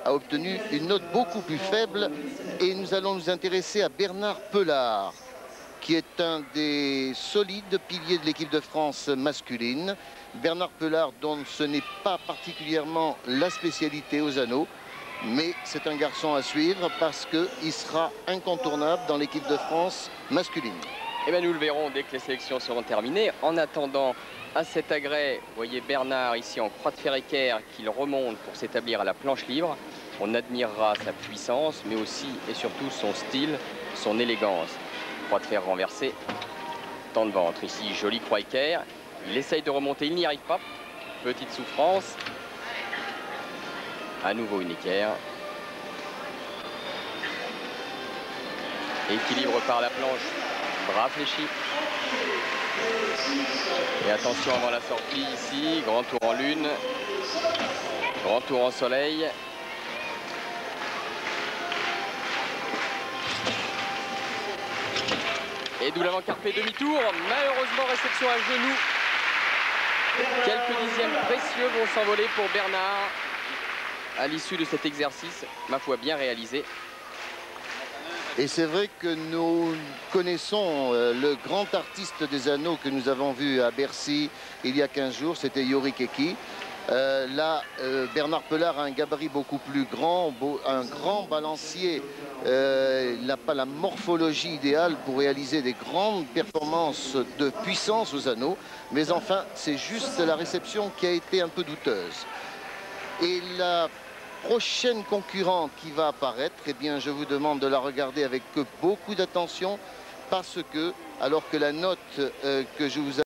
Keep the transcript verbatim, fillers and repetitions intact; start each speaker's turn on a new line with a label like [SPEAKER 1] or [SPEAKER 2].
[SPEAKER 1] a obtenu une note beaucoup plus faible. Et nous allons nous intéresser à Bernard Pelard, qui est un des solides piliers de l'équipe de France masculine. Bernard Pelard, dont ce n'est pas particulièrement la spécialité aux anneaux, mais c'est un garçon à suivre parce qu'il sera incontournable dans l'équipe de France masculine.
[SPEAKER 2] Eh bien, nous le verrons dès que les sélections seront terminées. En attendant, à cet agrès, vous voyez Bernard ici en croix de fer équerre qu'il remonte pour s'établir à la planche libre. On admirera sa puissance, mais aussi et surtout son style, son élégance. Croix de fer renversée, temps de ventre. Ici, jolie croix équerre. Il essaye de remonter, il n'y arrive pas. Petite souffrance. À nouveau une équerre. Équilibre par la planche. Bras fléchis. Et attention avant la sortie ici. Grand tour en lune. Grand tour en soleil. Et d'où l'avant-carpé demi-tour. Malheureusement, réception à genoux. Quelques dixièmes précieux vont s'envoler pour Bernard à l'issue de cet exercice, ma foi, bien réalisé.
[SPEAKER 1] Et c'est vrai que nous connaissons euh, le grand artiste des anneaux que nous avons vu à Bercy il y a quinze jours, c'était Yorick Ekki. Euh, là, euh, Bernard Pelard a un gabarit beaucoup plus grand, beau, un grand balancier. Euh, il n'a pas la morphologie idéale pour réaliser des grandes performances de puissance aux anneaux. Mais enfin, c'est juste la réception qui a été un peu douteuse. Et la prochaine concurrente qui va apparaître, eh bien, je vous demande de la regarder avec beaucoup d'attention parce que, alors que la note euh, que je vous